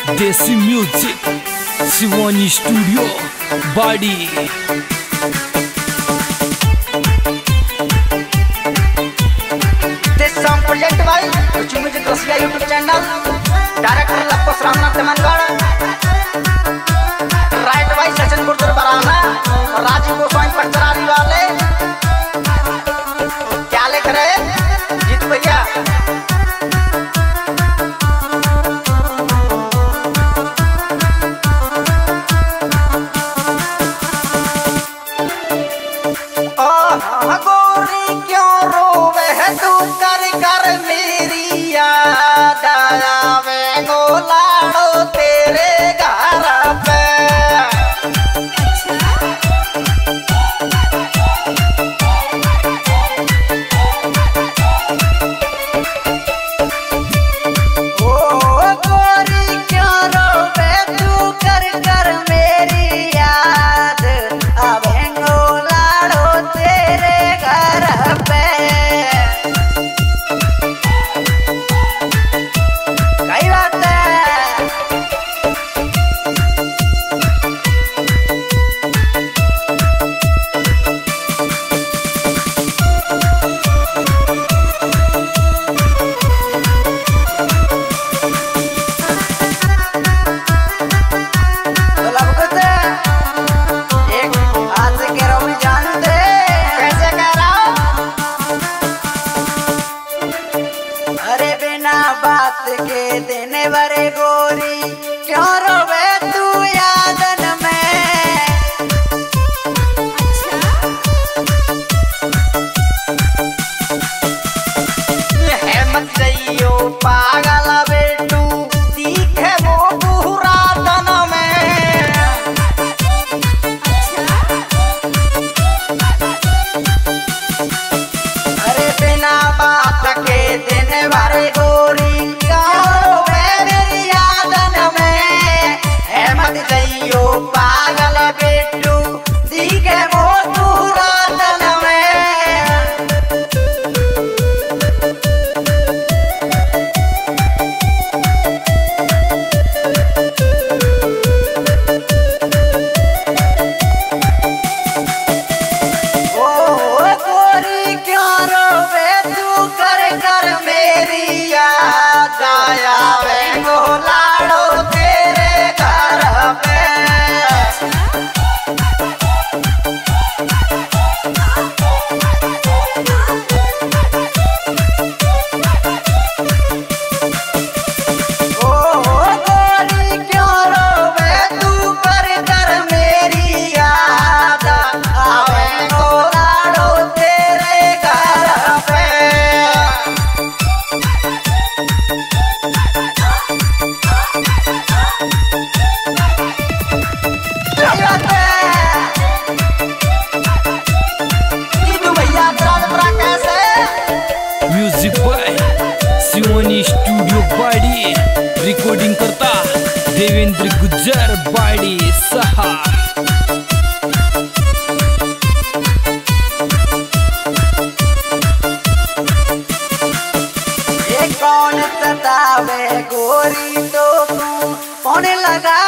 देसी music Shivani studio Badi. Project भाई music Rasiya YouTube channel, director Lappo Ramnath Temangarh, राइट भाई सचिन गुर्जर बराना और राजीव गोस्वामी पटरारी वाले। क्या लिख रहे जीत भैया? गोरी क्यों रोवे है तू कर कर मेरी याद आवे गोलाड़ो तेरे घर पे। ओ गोरी क्यों रोवे तू कर कर मेरी याद आवे गोलाड़ो तेरे घर पे। कई बात है एक हाथ से कह रहा हूँ, जानते कैसे कह रहा हूँ? अरे बिना बात के देने वाले गोरी क्यों रोवे तू यादन में। है मत जाइयो पागल बेटू, दिखे वो पूरा तन में। अरे बिना बात के देने वाले गोरी क्यों रोवे मेरी यादन में। है मत जाइयो पागल बेटू, दिखे वो पूरा तन में। ओ गोरी क्यों रोवे तू कर कर मेरी याद आवे गोलाड़ो तेरे घर पे। ओ गोरी क्यों रोवे तू कर कर मेरी याद आवे गोलाड़ो तेरे घर पे। जीतू भैया त्रिपुरा कैसे? Music by Shivani studio Badi. Recording करता देवेंद्र गुज्जर बाड़ी सहा। ये कौन सतावे गोरी तो तू कौन लगा